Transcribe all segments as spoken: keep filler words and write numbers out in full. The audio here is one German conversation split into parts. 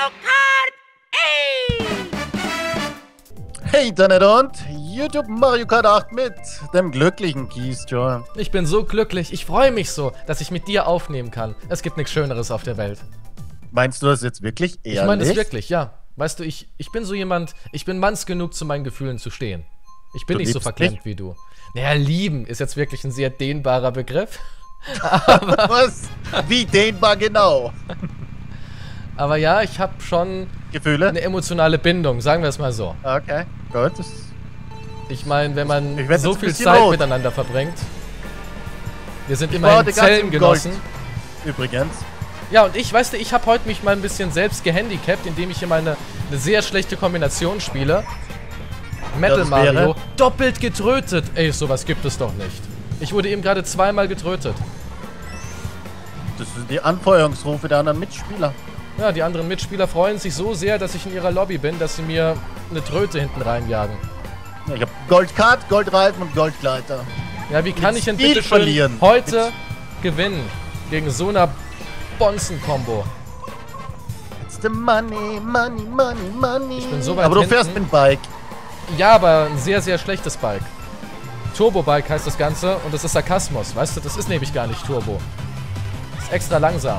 Mario Kart! Ey! Hey Internet und YouTube Mario Kart acht mit dem glücklichen Keystore. Ich bin so glücklich. Ich freue mich so, dass ich mit dir aufnehmen kann. Es gibt nichts Schöneres auf der Welt. Meinst du das jetzt wirklich ehrlich? Ich meine das wirklich, ja. Weißt du, ich, ich bin so jemand, ich bin manns genug, zu meinen Gefühlen zu stehen. Ich bin Du nicht so liebst verklemmt mich? wie du. Naja, lieben ist jetzt wirklich ein sehr dehnbarer Begriff. Was? Wie dehnbar genau? Aber ja, ich habe schon Gefühle? eine emotionale Bindung, sagen wir es mal so. Okay, gut. Das Ich meine, wenn man Ich werd so jetzt ein viel bisschen Zeit rot. miteinander verbringt. Wir sind Ich war immerhin heute ganz im Zellengenossen. Gold. Übrigens. Ja, und ich, weißt du, ich habe heute mich mal ein bisschen selbst gehandicapt, indem ich hier mal eine, eine sehr schlechte Kombination spiele. Metal das Mario, wäre? doppelt getrötet. Ey, sowas gibt es doch nicht. Ich wurde eben gerade zweimal getrötet. Das sind die Anfeuerungsrufe der anderen Mitspieler. Ja, die anderen Mitspieler freuen sich so sehr, dass ich in ihrer Lobby bin, dass sie mir eine Tröte hinten reinjagen. Ich habe Goldkart, Goldreifen und Goldgleiter. Ja, wie kann Mit ich denn Stil bitte schön verlieren. heute gewinnen gegen so einer Bonzen-Kombo? It's the money, money, money, money. Ich bin so weit Aber du hinten. fährst mit dem Bike. Ja, aber ein sehr, sehr schlechtes Bike. Turbo-Bike heißt das Ganze und das ist Sarkasmus. Weißt du, das ist nämlich gar nicht Turbo. Das ist extra langsam.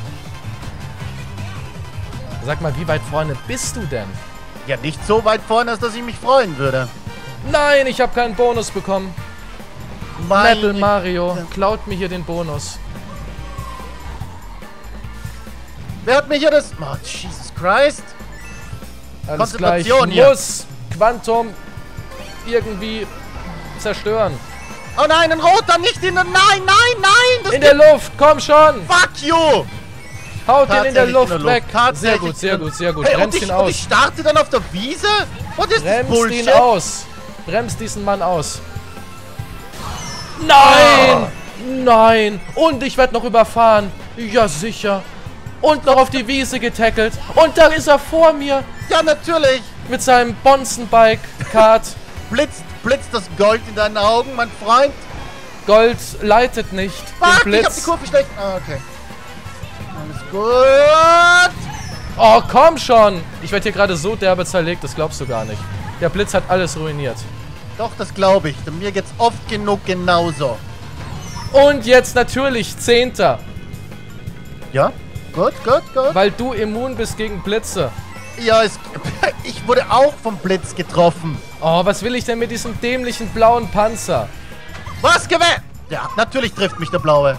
Sag mal, wie weit vorne bist du denn? Ja, nicht so weit vorne, als dass ich mich freuen würde. Nein, ich habe keinen Bonus bekommen. Meine Metal Mario Güte. klaut mir hier den Bonus. Wer hat mir hier das... Oh, Jesus Christ. Alles klar, ich Konzentration hier. muss Quantum irgendwie zerstören. Oh nein, ein roter, nicht in der... Nein, nein, nein! Das In der Luft, komm schon! Fuck you! Haut den in der Tatsächlich Luft in der weg! Luft. Tatsächlich Sehr gut, sehr in der- gut, sehr gut. Hey, und Bremst ich, ihn und aus. ich starte dann auf der Wiese? Was ist das Bremst Bullshit? ihn aus! Bremst diesen Mann aus! Nein! Nein! Und ich werde noch überfahren! Ja, sicher! Und noch auf die Wiese getackelt! Und da ist er vor mir! Ja, natürlich! Mit seinem Bonzenbike-Kart! Blitzt, blitzt das Gold in deinen Augen, mein Freund? Gold leitet nicht Fuck, den ich hab die Blitz! Kurve schlecht... Ah, okay. Alles gut! Oh, komm schon! Ich werde hier gerade so derbe zerlegt, das glaubst du gar nicht. Der Blitz hat alles ruiniert. Doch, das glaube ich. Denn mir geht's oft genug genauso. Und jetzt natürlich Zehnter. Ja? Gut, gut, gut. Weil du immun bist gegen Blitze. Ja, es, ich wurde auch vom Blitz getroffen. Oh, was will ich denn mit diesem dämlichen blauen Panzer? Was, Gewehr? Ja, natürlich trifft mich der Blaue.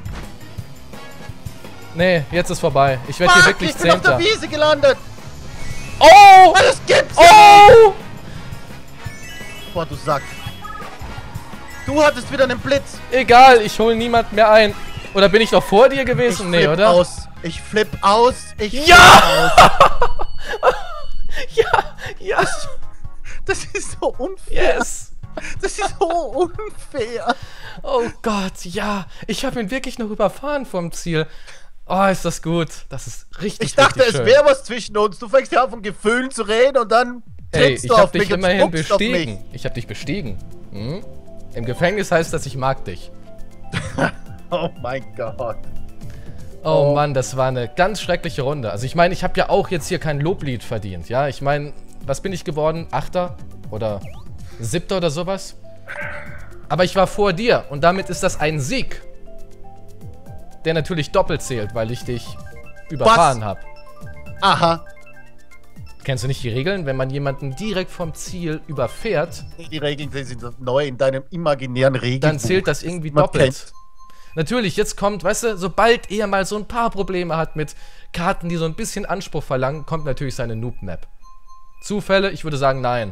Nee, jetzt ist vorbei. Ich werde hier Fuck, wirklich ich bin auf der Zehnter. Wiese gelandet. Oh! Das gibt's ja Oh! nicht. Boah, du Sack. Du hattest wieder einen Blitz. Egal, ich hole niemand mehr ein. Oder bin ich noch vor dir Ich gewesen? Nee, flipp oder? aus. Ich flipp aus. Ich Ja! flipp aus. Ja! Ja! Das ist so unfair. Yes! Das ist so unfair. Oh Gott, ja. Ich habe ihn wirklich noch überfahren vom Ziel. Oh, ist das gut. Das ist richtig, Ich dachte, richtig es schön. wäre was zwischen uns. Du fängst ja an, von Gefühlen zu reden und dann Ey, trittst ich du hab auf dich mich und immerhin spuckst auf mich. bestiegen. Ich hab dich bestiegen. Hm? Im Gefängnis heißt das, ich mag dich. Oh mein Gott. Oh, Oh. Mann, das war eine ganz schreckliche Runde. Also ich meine, ich habe ja auch jetzt hier kein Loblied verdient, ja? Ich meine, was bin ich geworden? Achter? Oder Siebter oder sowas? Aber ich war vor dir und damit ist das ein Sieg. Der natürlich doppelt zählt, weil ich dich überfahren habe. Aha. Kennst du nicht die Regeln? Wenn man jemanden direkt vom Ziel überfährt, Die Regeln die sind neu in deinem imaginären Regeln. dann zählt das irgendwie man doppelt. kennt. Natürlich, jetzt kommt, weißt du, sobald er mal so ein paar Probleme hat mit Karten, die so ein bisschen Anspruch verlangen, kommt natürlich seine Noob-Map. Zufälle? Ich würde sagen, nein.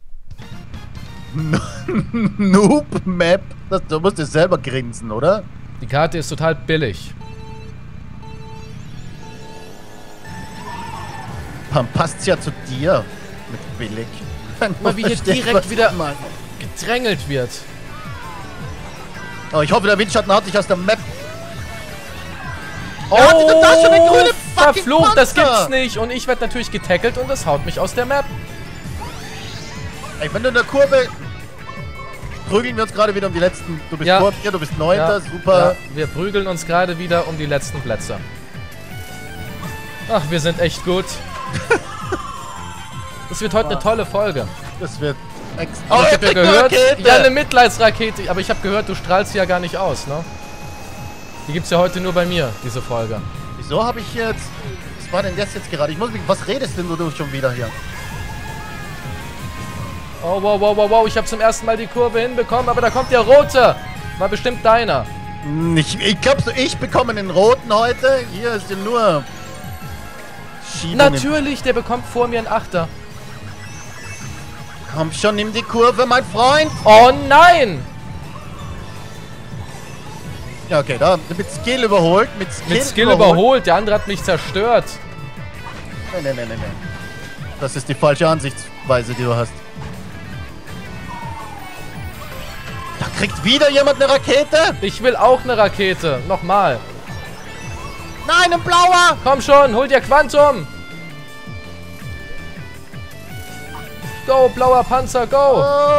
Noob-Map. Das- Du musst dir selber grinsen, oder? Die Karte ist total billig. Dann passt's ja zu dir. Mit billig. Mal wie hier Verstehst, direkt was ich wieder meine. gedrängelt wird. Oh, ich hoffe, der Windschatten haut dich aus der Map. Oh, Er hatte denn da schon eine grüne fucking verflucht, das Panzer. gibt's nicht. Und ich werde natürlich getackelt und das haut mich aus der Map. Ey, wenn du in der Kurve... Prügeln wir uns gerade wieder um die letzten... Du bist Ja. vor mir, du bist Neunter, Ja, super. ja, wir prügeln uns gerade wieder um die letzten Plätze. Ach, wir sind echt gut. Das wird heute eine tolle Folge. Das wird extra. Oh, ich hab ja gehört. Rakete. Ja, eine Mitleidsrakete. Aber ich habe gehört, du strahlst sie ja gar nicht aus, ne? Die gibt's ja heute nur bei mir, diese Folge. Wieso habe ich jetzt... Was war denn das jetzt gerade? Ich muss mich... Was redest denn du schon wieder hier? Oh, wow, wow, wow, wow. Ich habe zum ersten Mal die Kurve hinbekommen, aber da kommt der rote. War bestimmt deiner. Ich, ich glaube so, ich bekomme den roten heute. Hier ist ja nur... Schiebungen. Natürlich, der bekommt vor mir einen Achter. Komm schon, nimm die Kurve, mein Freund. Oh nein! Ja, okay, da mit Skill überholt. Mit Skill, Mit Skill überholt. Der andere hat mich zerstört. Nein, nein, nein, nein, nein. Das ist die falsche Ansichtsweise, die du hast. Da kriegt wieder jemand eine Rakete. Ich will auch eine Rakete. Nochmal. Nein, ein blauer. Komm schon, hol dir Quantum. Go, blauer Panzer, go.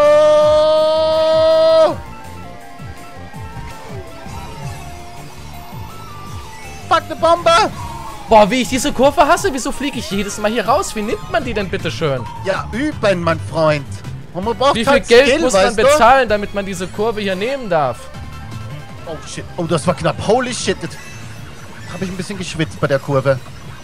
Oh. Fuck, eine Bombe. Boah, wie ich diese Kurve hasse. Wieso fliege ich jedes Mal hier raus? Wie nimmt man die denn bitte schön? Ja, üben, mein Freund. Und man braucht Wie viel kein Geld Skill, muss man weißt du? bezahlen, damit man diese Kurve hier nehmen darf? Oh shit. Oh, das war knapp. Holy shit. Jetzt habe ich ein bisschen geschwitzt bei der Kurve.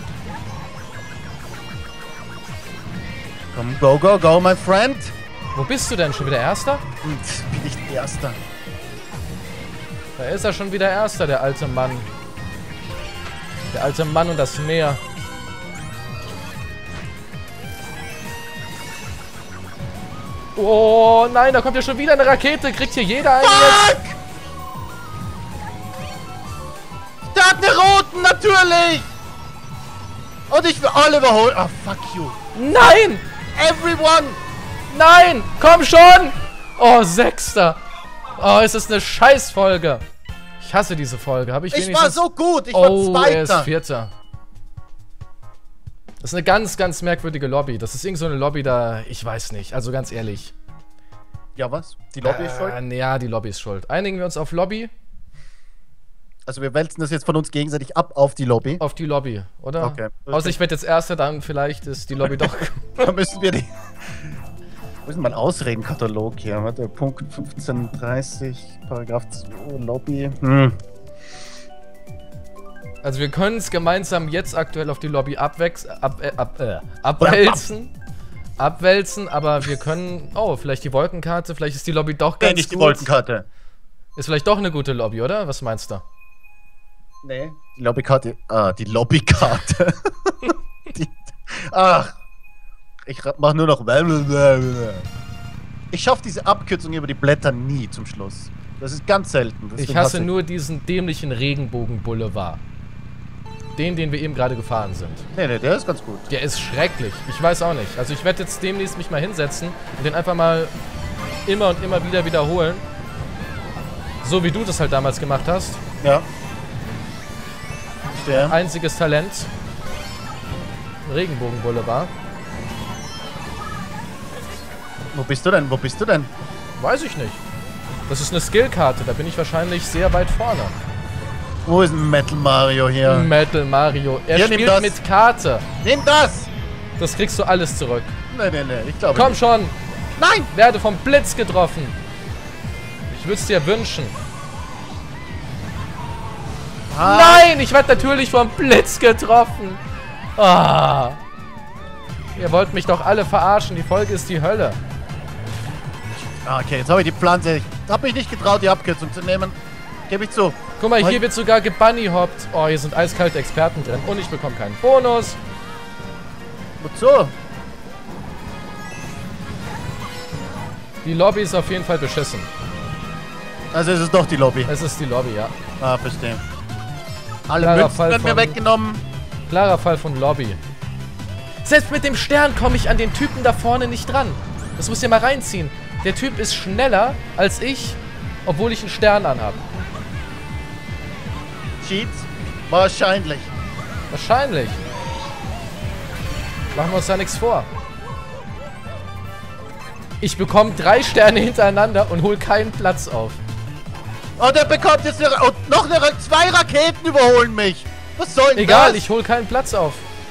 Komm, go, go, go, my friend. Wo bist du denn? Schon wieder Erster? Und bin ich Erster. Da ist er schon wieder Erster, der alte Mann. Der alte Mann und das Meer. Oh nein, da kommt ja schon wieder eine Rakete. Kriegt hier jeder eine jetzt? Fuck! Der hat eine roten, natürlich! Und ich will alle überholen. Ah, fuck you. Nein! Everyone! Nein! Komm schon! Oh, Sechster. Oh, es ist eine Scheißfolge. Ich hasse diese Folge. Habe ich, Ich wenigstens... war so gut. Ich Oh, war er ist Zweiter. Vierter. Das ist eine ganz, ganz merkwürdige Lobby. Das ist irgend so eine Lobby da... Ich weiß nicht. Also ganz ehrlich. Ja, was? Die Lobby ist schuld? Äh, ja, die Lobby ist schuld. Einigen wir uns auf Lobby? Also wir wälzen das jetzt von uns gegenseitig ab auf die Lobby. Auf die Lobby, oder? Okay. Außer ich werde jetzt Erster, dann vielleicht ist die Lobby doch... Da müssen wir die... Wo ist denn mein Ausredenkatalog hier? Warte, Punkt fünfzehn dreißig, Paragraph zwei, Lobby. Hm. Also wir können es gemeinsam jetzt aktuell auf die Lobby abwechseln, ab, äh, ab, äh, abwälzen. Abwälzen, aber wir können... Oh, vielleicht die Wolkenkarte, vielleicht ist die Lobby doch ganz Nee, nicht die gut. Wolkenkarte. Ist vielleicht doch eine gute Lobby, oder? Was meinst du? Nee. Die Lobbykarte. Ah, die Lobbykarte. die, ach. Ich ra- mach nur noch. Ich schaffe diese Abkürzung über die Blätter nie zum Schluss. Das ist ganz selten. Ich Deswegen hasse ich- nur diesen dämlichen Regenbogen-Boulevard. Den, den wir eben gerade gefahren sind. Nee, nee, der ist ganz gut. Der ist schrecklich. Ich weiß auch nicht. Also ich werde jetzt demnächst mich mal hinsetzen und den einfach mal immer und immer wieder wiederholen. So wie du das halt damals gemacht hast. Ja. Verstehe. Einziges Talent. Regenbogen-Boulevard. Wo bist du denn? Wo bist du denn? Weiß ich nicht. Das ist eine Skillkarte. Da bin ich wahrscheinlich sehr weit vorne. Wo ist ein Metal Mario hier? Metal Mario. Er Hier, nimm spielt das. mit Karte. Nimm das! Das kriegst du alles zurück. Nee, nee, nee, ich glaube Komm nicht. schon. Nein! Werde vom Blitz getroffen. Ich würde es dir wünschen. Ah, Nein, ich werde natürlich vom Blitz getroffen. Ah. Ihr wollt mich doch alle verarschen. Die Folge ist die Hölle. Ah, okay, jetzt habe ich die Pflanze. Ich habe mich nicht getraut, die Abkürzung zu nehmen. Gebe ich zu. Guck mal, hier Heute- wird sogar gebunnyhoppt. Oh, hier sind eiskalte Experten drin. Und ich bekomme keinen Bonus. Wozu? Die Lobby ist auf jeden Fall beschissen. Also es ist doch die Lobby. Es ist die Lobby, ja. Ah, verstehe. Alle Klarer Münzen Fall werden mir von- weggenommen. Klarer Fall von Lobby. Selbst mit dem Stern komme ich an den Typen da vorne nicht dran. Das muss ihr mal reinziehen. Der Typ ist schneller als ich, obwohl ich einen Stern anhab. Cheats? Wahrscheinlich. Wahrscheinlich. Machen wir uns da nichts vor. Ich bekomme drei Sterne hintereinander und hole keinen Platz auf. Oh, der bekommt jetzt eine, Ra- und noch eine, Ra- zwei Raketen überholen mich. Was soll denn Egal, das? ich hole keinen Platz auf.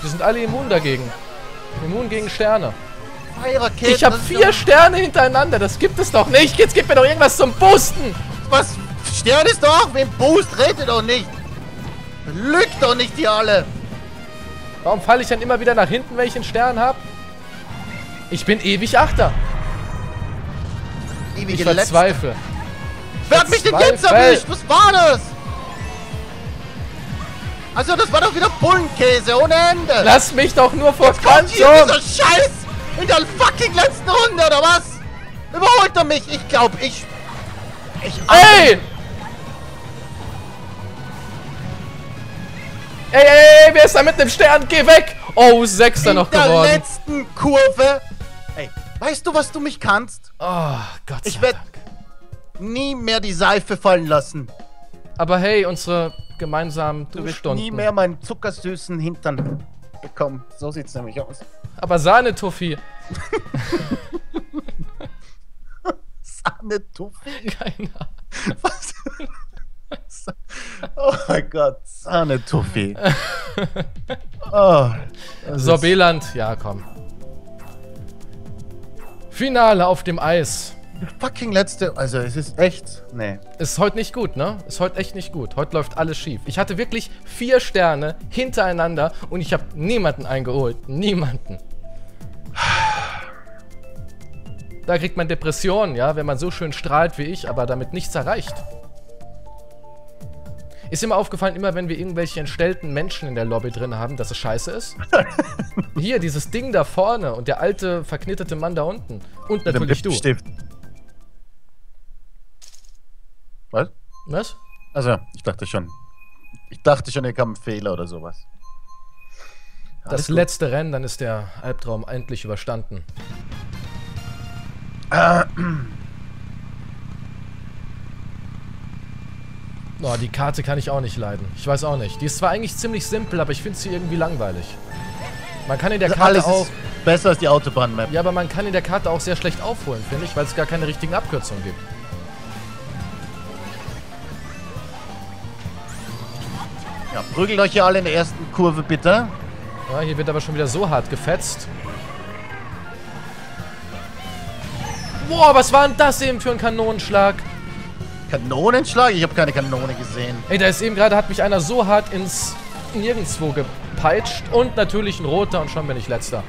Die sind alle immun dagegen. Immun gegen Sterne. Raketen, Ich habe vier Sterne hintereinander. Das gibt es doch nicht. Jetzt gib mir doch irgendwas zum Boosten. Was? Stern ist doch, wen Boost redet doch nicht. Lügt doch nicht die alle. Warum falle ich dann immer wieder nach hinten, wenn ich einen Stern habe? Ich bin ewig Achter. Ewige Ich verzweifle. Wer hat mich denn Verzweifle. jetzt erwischt? Was war das? Also das war doch wieder Bullenkäse ohne Ende. Lass mich doch nur vor Kommt hier Quantum. dieser Scheiß in der fucking letzten Runde, oder was? Überholt er mich? Ich glaube, ich... Ich... Ey! Ey, ey, ey, wer ist da mit dem Stern? Geh weg! Oh, Sechster in noch der geworden. letzten Kurve. Ey, weißt du, was du mich kannst? Oh, Gott sei Ich werde Dank. nie mehr die Seife fallen lassen. Aber hey, unsere gemeinsamen Du wirst Duschstunden. nie mehr meinen zuckersüßen Hintern bekommen. So sieht's nämlich aus. Aber Sahne-Tuffy. Sahne-Tuffy? Keine Ahnung. Was? Oh mein Gott, Sahne-Tuffy. Oh, Sorbeland, ja komm. Finale auf dem Eis. die fucking letzte. Also, es ist echt. Nee. Ist heute nicht gut, ne? Ist heute echt nicht gut. Heute läuft alles schief. Ich hatte wirklich vier Sterne hintereinander und ich habe niemanden eingeholt. Niemanden. Da kriegt man Depressionen, ja, wenn man so schön strahlt wie ich, aber damit nichts erreicht. Ist immer aufgefallen, immer wenn wir irgendwelche entstellten Menschen in der Lobby drin haben, dass es scheiße ist. Hier, dieses Ding da vorne und der alte, verknitterte Mann da unten. Und Mit dem natürlich du. Lippenstift. Was? Was? Also, ich dachte schon. Ich dachte schon, hier kam ein Fehler oder sowas. Das Alles gut. letzte Rennen, dann ist der Albtraum endlich überstanden. Oh, die Karte kann ich auch nicht leiden. Ich weiß auch nicht. Die ist zwar eigentlich ziemlich simpel, aber ich finde sie irgendwie langweilig. Man kann in der Also Karte alles auch... ist besser als die Autobahn-Map. Ja, aber man kann in der Karte auch sehr schlecht aufholen, finde ich, weil es gar keine richtigen Abkürzungen gibt. Ja, prügelt euch hier alle in der ersten Kurve, bitte. Ja, hier wird aber schon wieder so hart gefetzt. Boah, was war denn das eben für ein Kanonenschlag? Kanonenschlag? Ich habe keine Kanone gesehen. Ey, da ist eben gerade, hat mich einer so hart ins Nirgendwo gepeitscht. Und natürlich ein roter und schon bin ich letzter.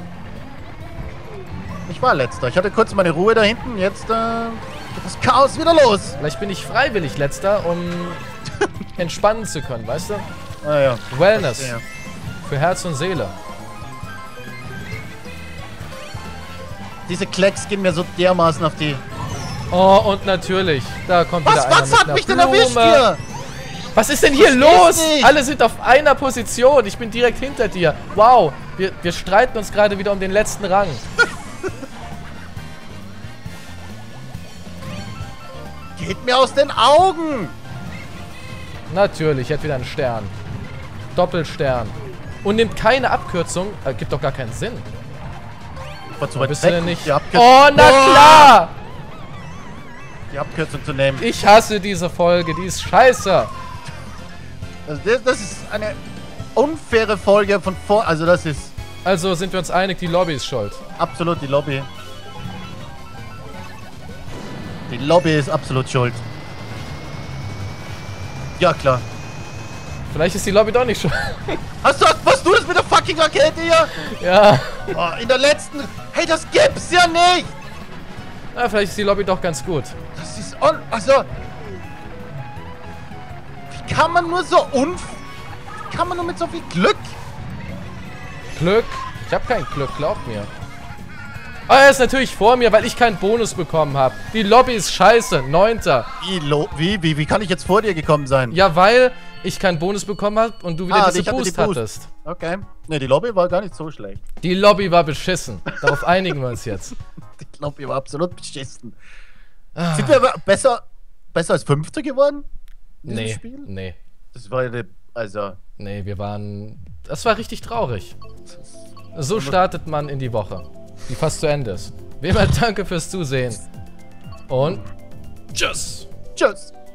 Ich war letzter. Ich hatte kurz meine Ruhe da hinten. Jetzt äh, geht das Chaos wieder los. Vielleicht bin ich freiwillig letzter, um entspannen zu können, weißt du? Ah ja. Wellness. Verstehe. Für Herz und Seele. Diese Klecks gehen mir so dermaßen auf die... Oh, und natürlich, da kommt wieder Was, einer was mit hat einer mich denn Blume. erwischt hier? Was ist denn hier Versteh's los? nicht. Alle sind auf einer Position. Ich bin direkt hinter dir. Wow, wir, wir streiten uns gerade wieder um den letzten Rang. Geht mir aus den Augen. Natürlich, ich hätte wieder einen Stern. Doppelstern. Und nimmt keine Abkürzung. Äh, gibt doch gar keinen Sinn. War zu Wo weit bist du weg, denn nicht? Die, Abkür Oh, na Boah, klar! die Abkürzung zu nehmen. Ich hasse diese Folge, die ist scheiße. Also das, das ist eine unfaire Folge von vor... Also das ist Also sind wir uns einig, die Lobby ist schuld. absolut die Lobby. Die Lobby ist absolut schuld. Ja, klar. Vielleicht ist die Lobby doch nicht schuld. Hast du, was du das mit der fucking Rakete hier? Ja. Oh, in der letzten... Hey, das gibt's ja nicht! Na, vielleicht ist die Lobby doch ganz gut. Das ist on... Also... Wie kann man nur so unf... Wie kann man nur mit so viel Glück... Glück. Ich habe kein Glück, glaub mir. Oh, er ist natürlich vor mir, weil ich keinen Bonus bekommen habe. Die Lobby ist scheiße. Neunter. Wie, lo- wie, wie, wie kann ich jetzt vor dir gekommen sein? Ja, weil ich keinen Bonus bekommen habe und du wieder Ah, diese ich hatte die Boost Boost. hattest. Okay. Ne, die Lobby war gar nicht so schlecht. Die Lobby war beschissen. Darauf einigen wir uns jetzt. Die Lobby war absolut beschissen. Ah, Sind wir aber besser, besser als Fünfter geworden? in diesem nee, Spiel? nee, Das war ja die, also... nee, wir waren... Das war richtig traurig. So startet man in die Woche, die fast zu Ende ist. Wie immer, danke fürs Zusehen. Und tschüss. Tschüss.